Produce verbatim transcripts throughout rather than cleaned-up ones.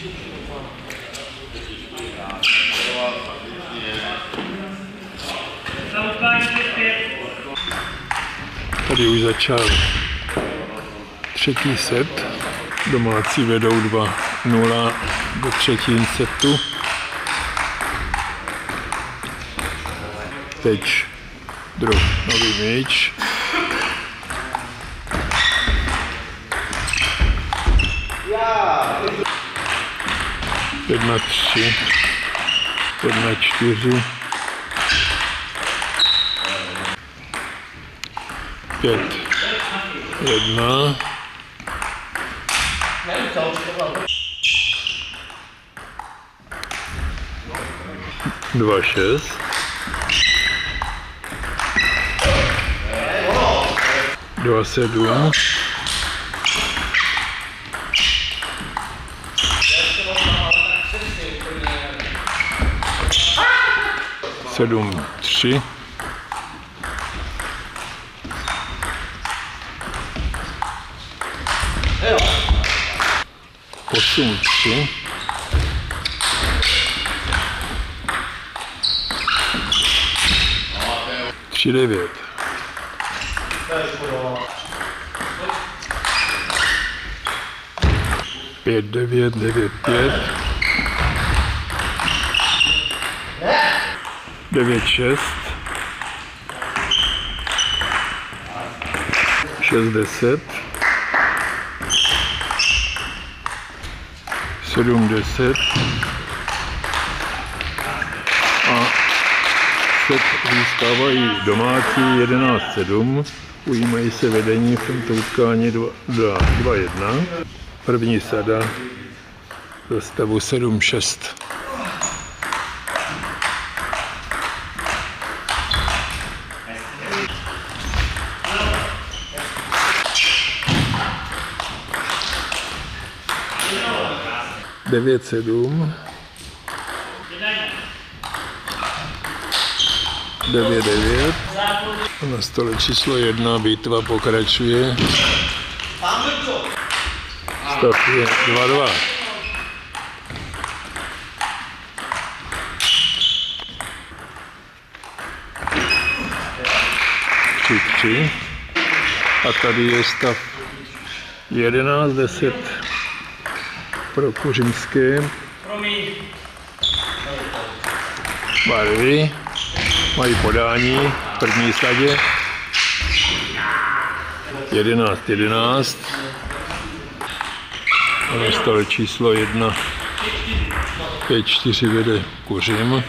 Tady už začal třetí set. Domácí vedou dva nula do třetím setu. Teď druh nový míč. Jedna tři, jedna čtyři, pět, jedna, dva šest, dva sedm, sedm tři, osm tři, tři devět, pět devět, devět pět, devět šest, šest deset, sedm deset a set získávají domácí jedenáct sedm. Ujímají se vedení v tomto utkání dva jedna. První sada do stavu sedm šest. devět sedm, devět devět, na stole číslo jedna bitva pokračuje. Stav je dva dva. tři tři. A tady je stav jedenáct deset. Pro Kořínské. Barvy mají podání v první sadě. jedenáct jedenáct. Na stole číslo jedna. pět čtyři vede Kořím.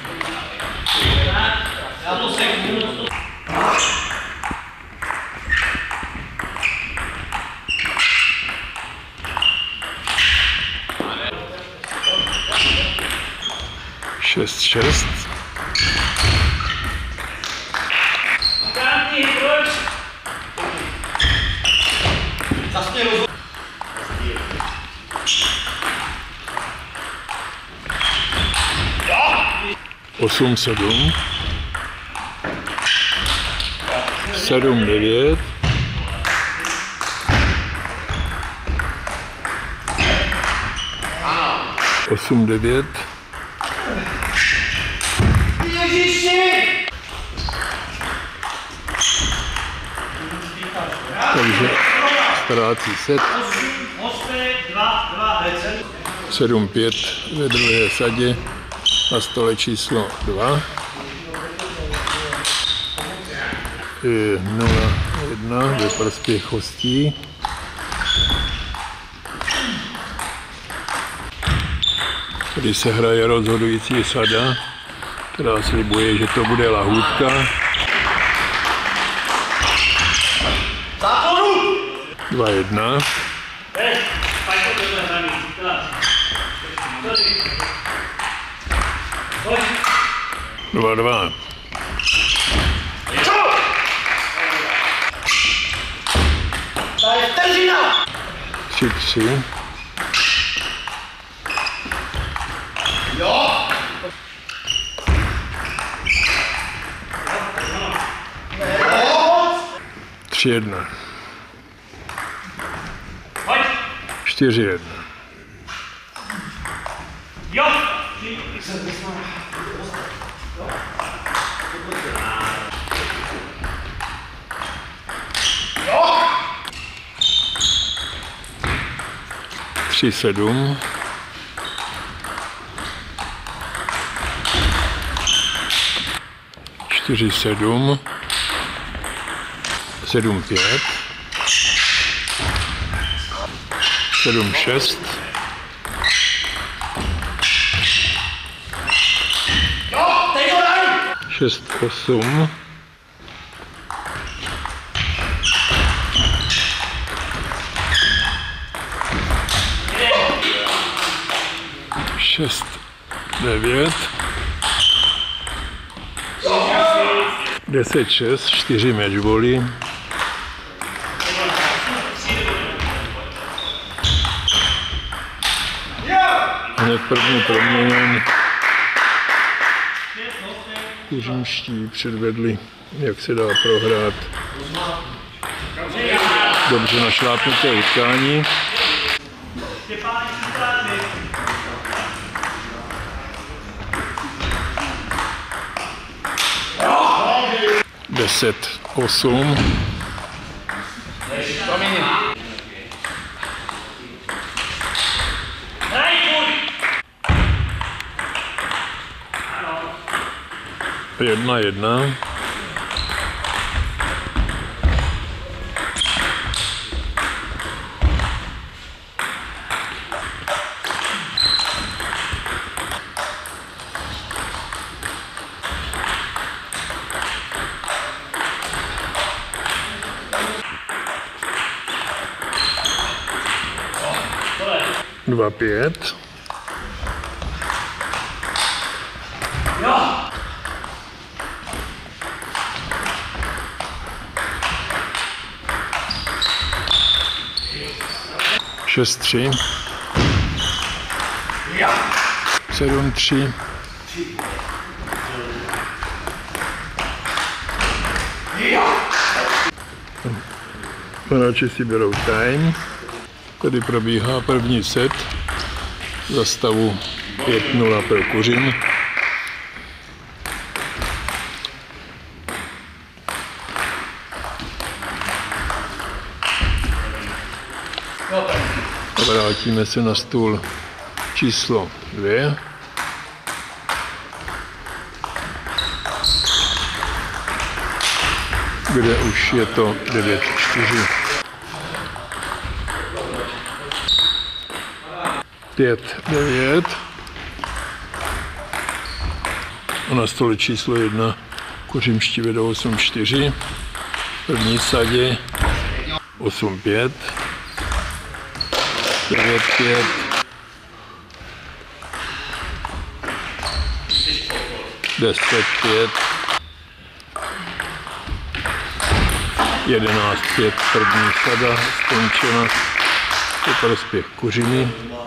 šest šest. osm sedm. sedm devět. osm devět. Takže ztrácí set. sedm pět ve druhé sadě na stole číslo dva. nula jedna ve prospěch hostí. Tady se hraje rozhodující sada, která slibuje, že to bude lahůdka. dva jedna. dva dva. tři tři. tři jedna. čtyři jedna. Jo! tři sedm. čtyři sedm. sedm pět. sedm šest. šest osm. šest devět. deset šest, čtyři matchbally. Hned první proměněn. Kuřimští předvedli, jak se dá prohrát dobře našlápnuté utkání. deset osm. jedna jedna. dva pět. šest tři. sedm tři. Hráči si berou time. Tady probíhá první set za stavu pět nula pro Kuřim. Vrátíme se na stůl číslo dvě. Kde už je to devět čtyři. pět devět. A na stole číslo jedna Kuřimští vedou osm čtyři. První sadě osm pět. devět pět. deset pět. jedenáct pět. První sada skončena. Je prospěch Kuřimy.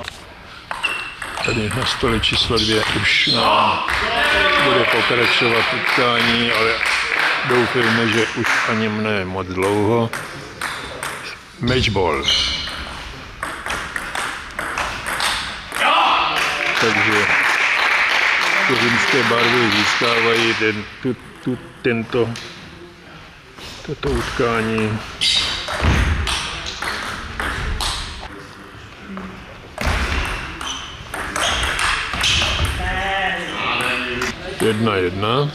Tady na stole číslo dvě už nám bude pokračovat utkání, ale doufejme, že už ani ne moc dlouho. Matchball. Takže kuřimské barvy získávají ten, tu, tu, tento, toto utkání. Jedna jedna.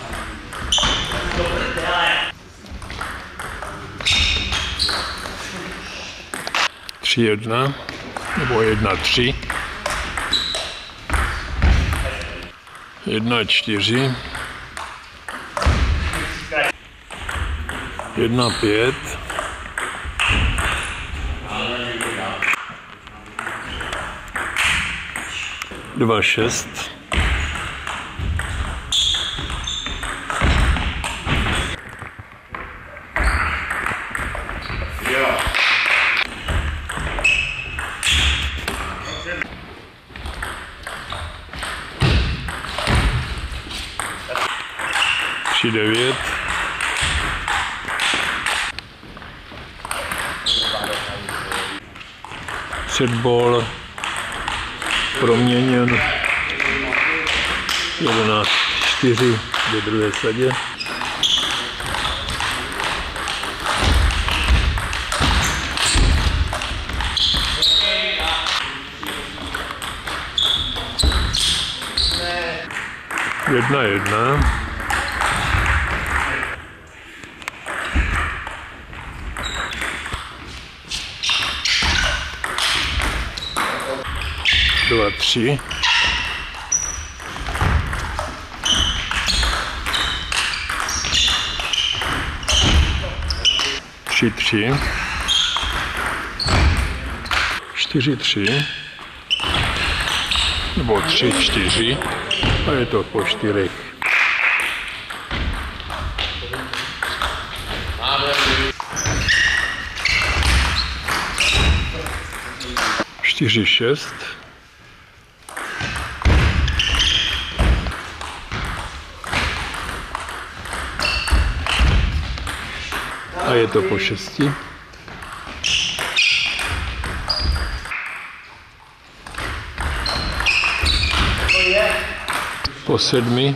Tři jedna. Nebo jedna tři. Jedna čtyři. Jedna pět. Dva šest. tři devět. Setball proměněn jedenáct čtyři ve druhé sadě. Jedna jedna. Dva tři. Tři tři. Čtyři tři. Nebo tři čtyři. A je to po čtyřech. Čtyři šest. A je to po šesti. Po sedmi.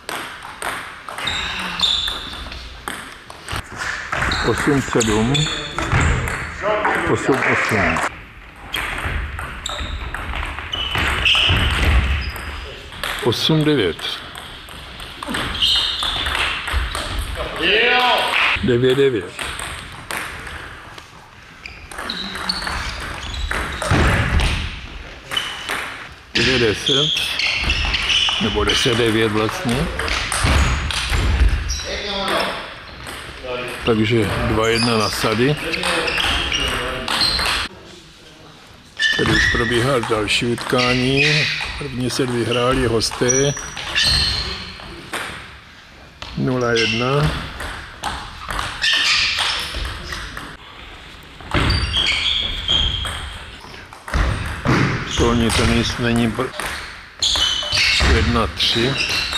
Osm sedm. Osm osm. Osm devět. Devět devět. Devět deset. Nebo deset devět vlastně. Takže dva jedna na sady. Tady už probíhá další utkání. První set vyhráli hosté. nula jedna. Stolní tenis není jedna tři.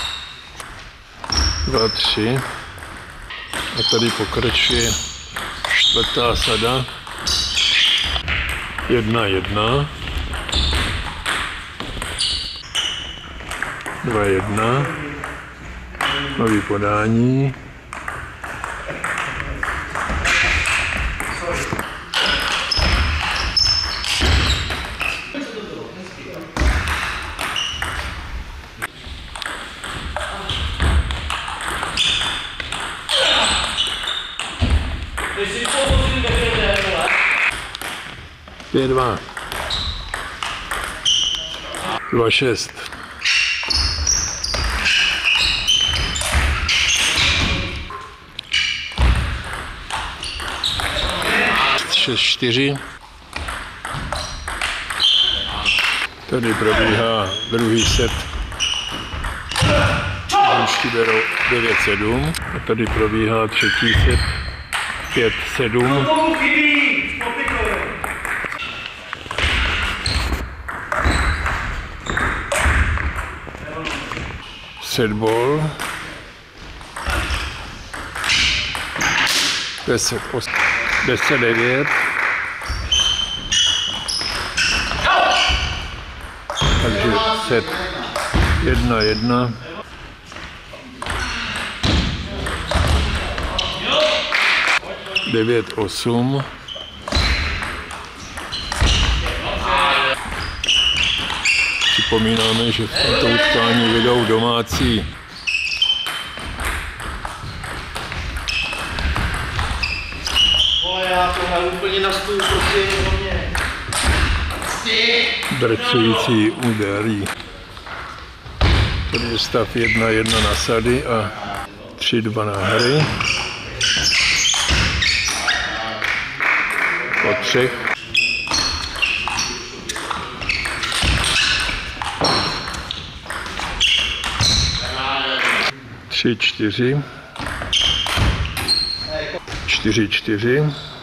dva tři. A tady pokračuje čtvrtá sada. jedna jedna. dva jedna. Nový podání. pět dva. dva šest. šest čtyři. Tady probíhá druhý set. Hrušky berou devět sedm. A tady probíhá třetí set. pět sedm. Setball. deset devět. Takže set jedna jedna. devět osm. Připomínáme, že v tomto utkání vedou domácí. Drcující úderí. Tady je stav jedna jedna na sady a tři dva na hry. Po třech. Tři čtyři. Čtyři čtyři.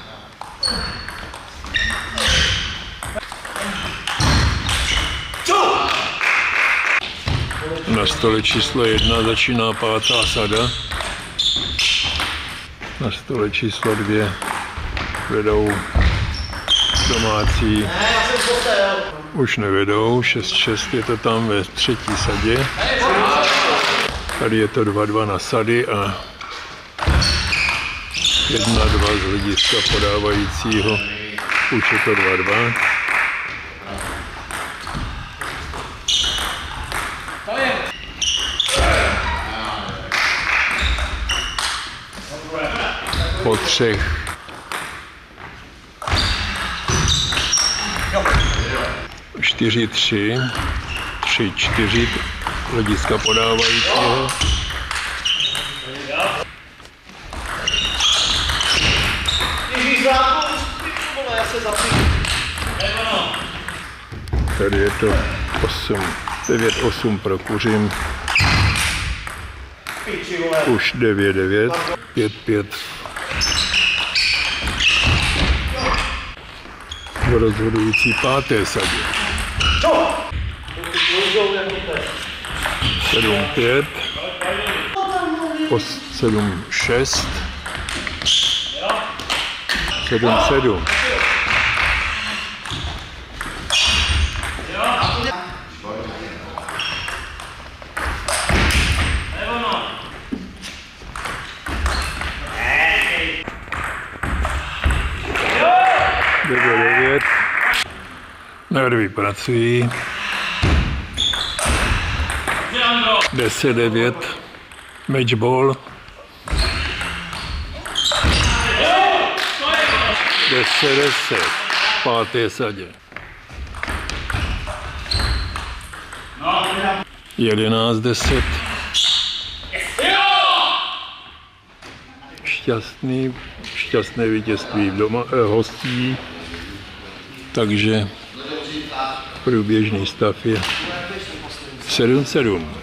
Na stole číslo jedna začíná pátá sada. Na stole číslo dvě vedou domácí. Už nevedou, šest šest je to tam ve třetí sadě. Tady je to dva dva na sady a jedna dva z hlediska podávajícího. Už je to dva dva. Po třech. čtyři tři. tři čtyři. Hlediska podávajícího. Tady je to osm, devět osm pro Kuřim. Už devět devět, pět pět. V rozhodující páté sadě. sedm pět. sedm šest. sedm sedm. devět devět. Nervy pracují. deset devět. Matchball. deset deset. Páté sadě. jedenáct deset. Šťastný, šťastné vítězství v doma, eh, hostí, takže průběžný stav je sedm sedm.